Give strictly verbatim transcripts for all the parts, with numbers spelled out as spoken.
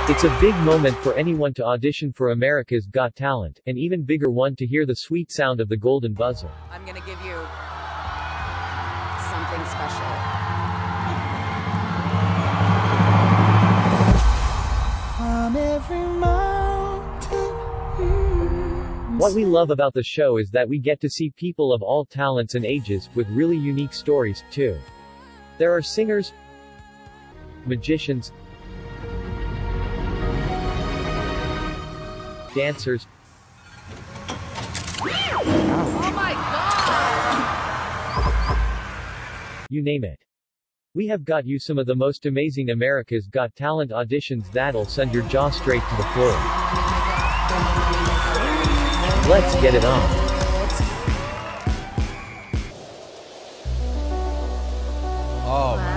It's a big moment for anyone to audition for America's Got Talent, and even bigger one to hear the sweet sound of the golden buzzer. I'm gonna give you something special. From every mountain. Mm-hmm. What we love about the show is that we get to see people of all talents and ages, with really unique stories, too. There are singers, magicians, dancers. Oh my God! You name it. We have got you some of the most amazing America's Got Talent auditions that'll send your jaw straight to the floor. Let's get it on. Oh. Wow.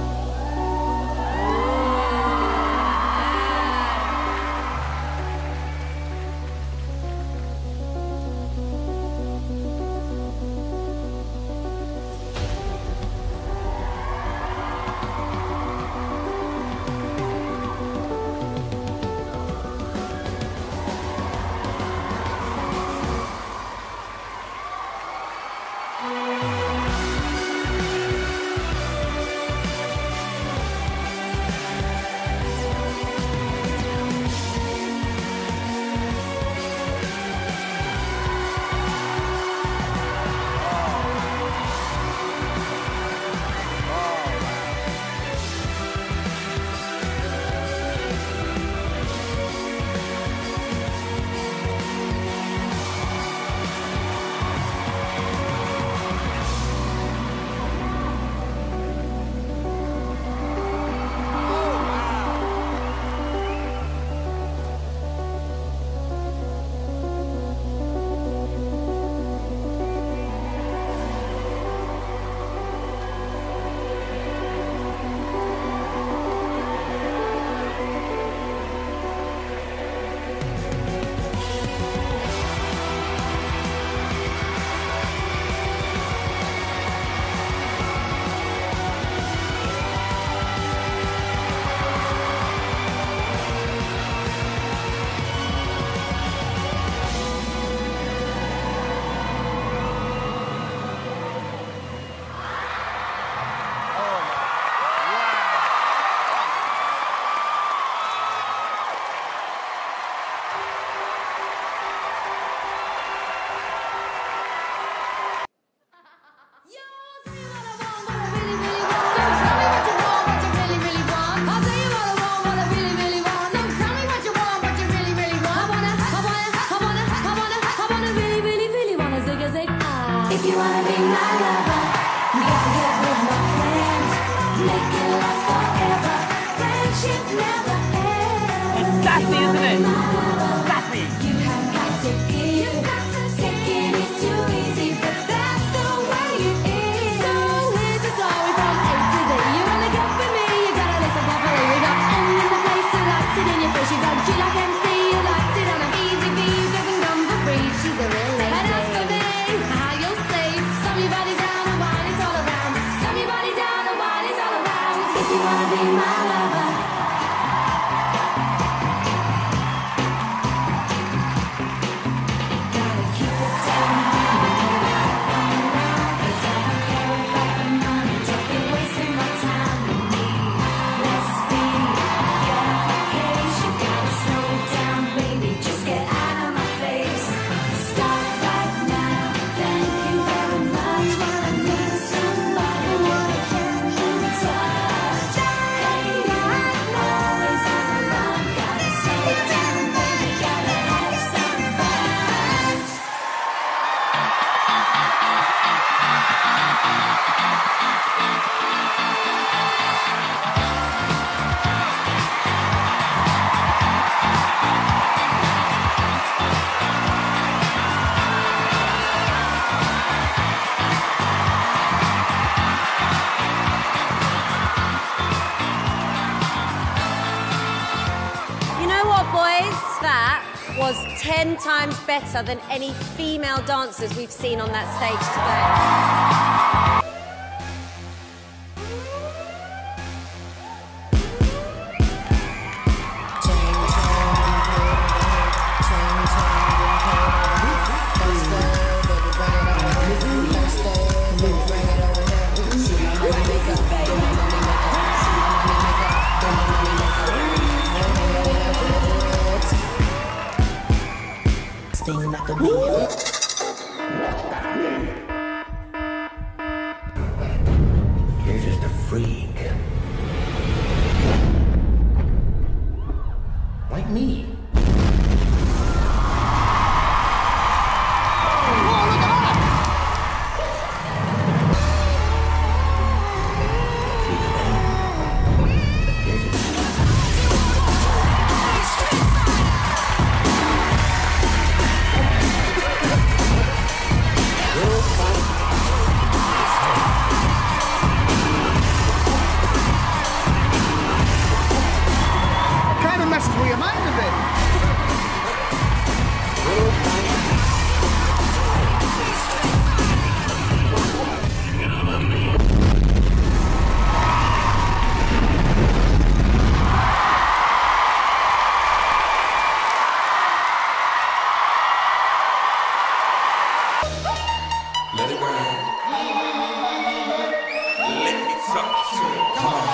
If you wanna be my lover, you gotta get with my friends. Make it last forever. Friendship never ends. It's sassy, isn't it? Sassy. You have got to give. Taking is too easy, but that's the way it is. So here's the story from A to Z. You wanna get with me, you gotta listen carefully. We got M in the place who likes it in your face. You got G like M C, who likes it on a easy B, who doesn't come for free. She's a real lady. And as for me, how you'll say, some your body down and wine is all around. Some your body down and wine is all around. If you wanna be my lover. That was ten times better than any female dancers we've seen on that stage today. your mind a bit. Let it rain. Let me talk to you. Come on.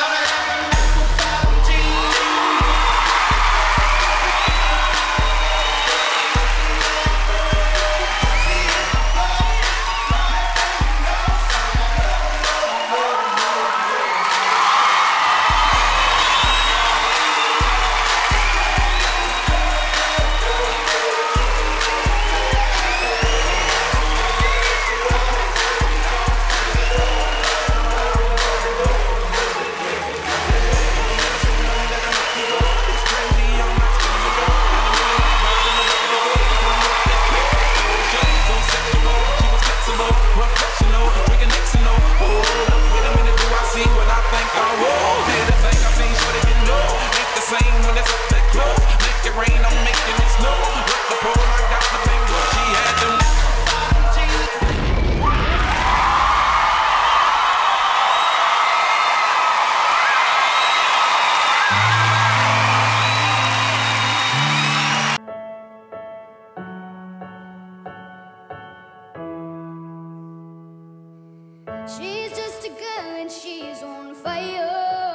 She's just a girl and she's on fire,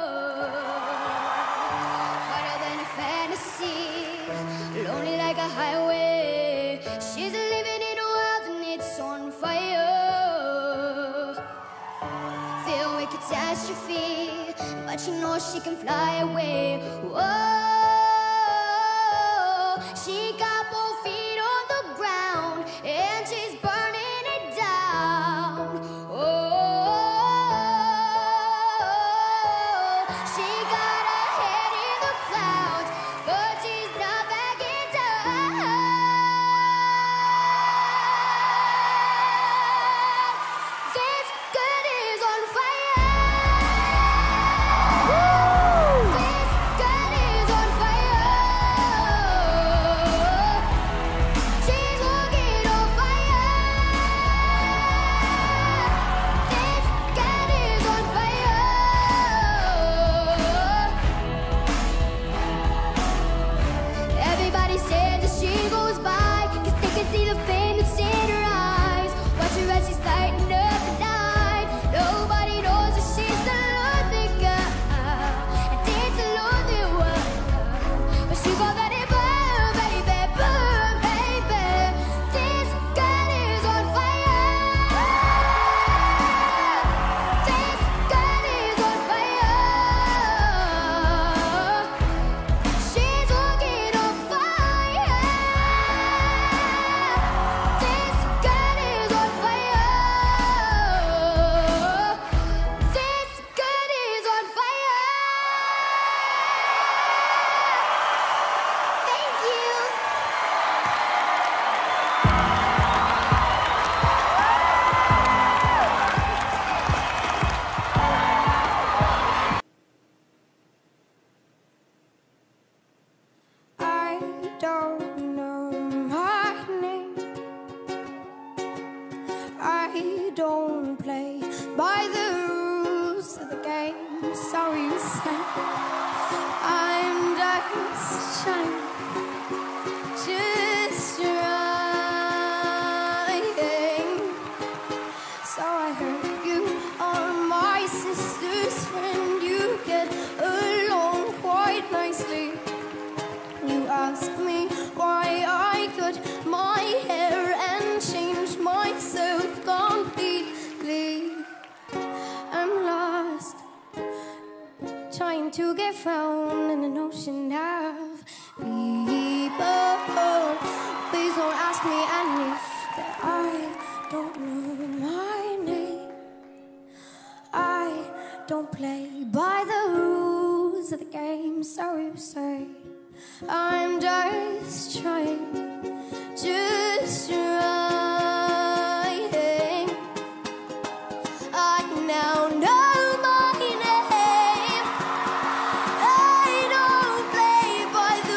hotter than a fantasy, lonely like a highway. She's living in a world and it's on fire, filled with catastrophe, but she knows she can fly away. Whoa, she got both feet on the ground and she's burning it down. Oh, she got her head in the clouds, but she's not backing down. This girl is on fire. This girl is on fire. She's walking on fire. This girl is on fire. Everybody says that she goes by, 'cause they can see the flame that's in her eyes. Watch her as she's lighting up the night. Nobody knows that she's a lonely girl, and it's a lonely world. But she gon' let it burn, baby, burn, baby. This girl is on fire. This girl is on fire. She's walking on fire. This girl is on fire. This girl is on fire. Thank you. I don't know my name. I don't play by the rules of the game. Sorry to say, I'm just trying, just trying. So I heard you are my sister's friend. You get along quite nicely. You asked me why I cut my hair and changed myself completely. I'm lost, trying to get found in an ocean of people. Please don't ask me any that I don't know my name. I don't play by the rules of the game. Sorry to say, I'm just trying, just trying. I now know my name. I don't play by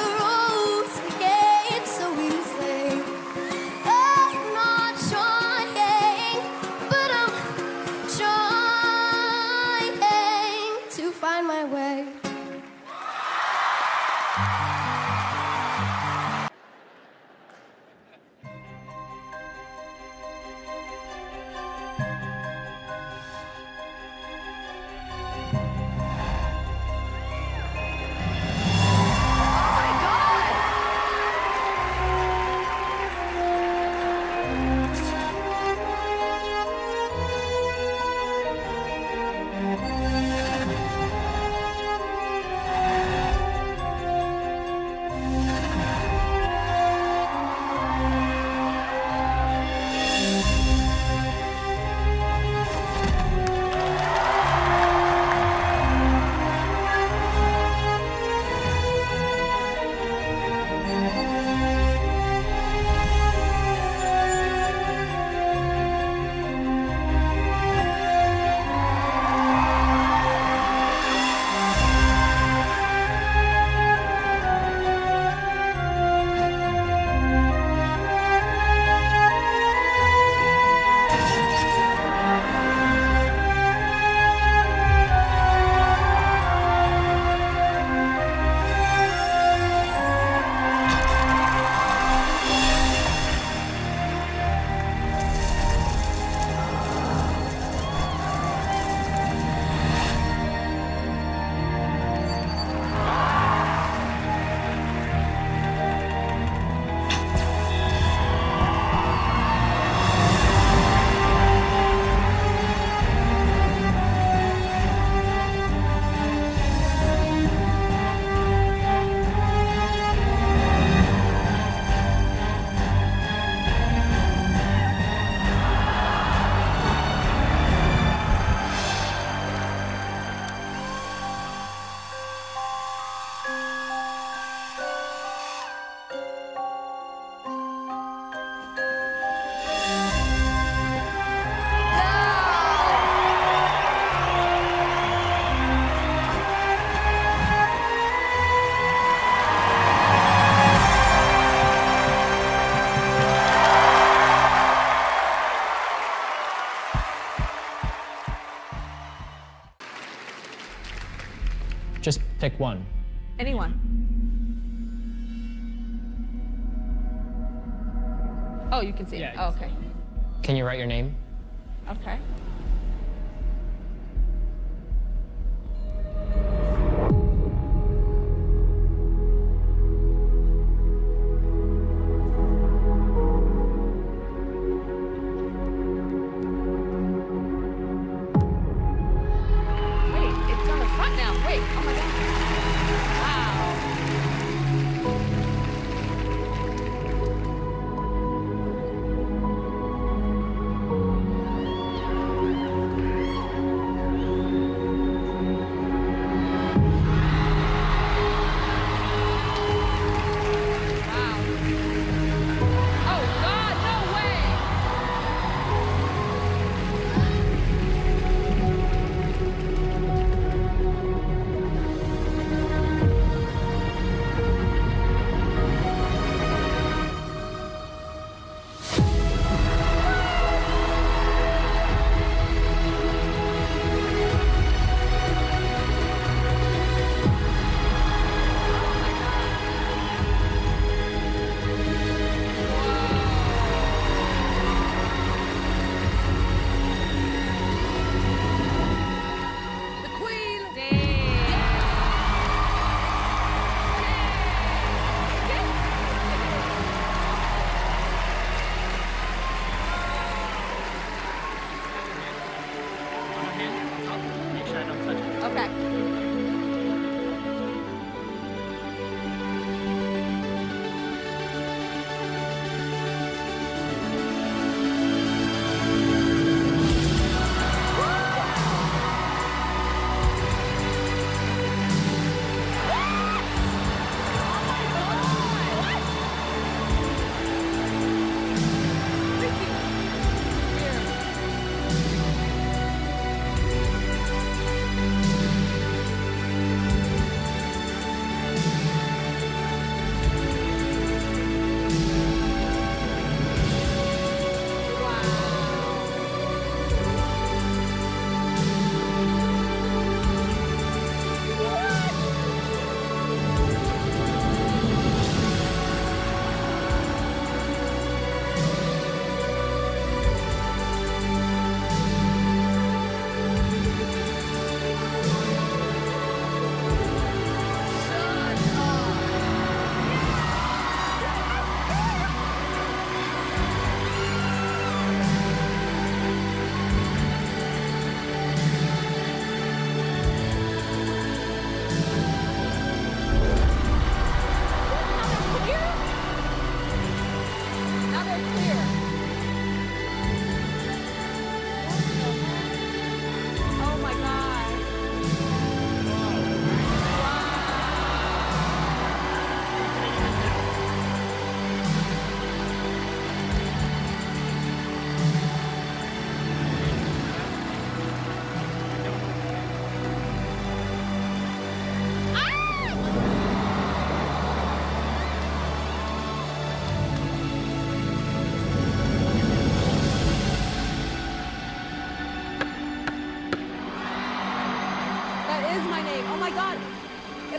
way. Just pick one. Anyone. Oh, you can see Yeah, it. you Oh, can okay. Can you write your name? Okay. Wait, it's on the front now. Wait, oh my God. Wow.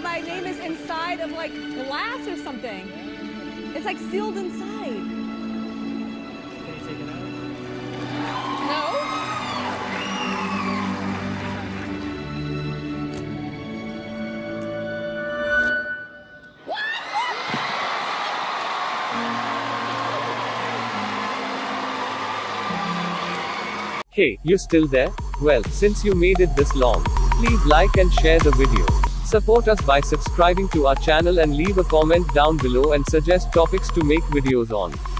my name is inside of like glass or something. It's like sealed inside. Can you take it out? No? Hey, you still there? Well, since you made it this long, please like and share the video. Support us by subscribing to our channel and leave a comment down below and suggest topics to make videos on.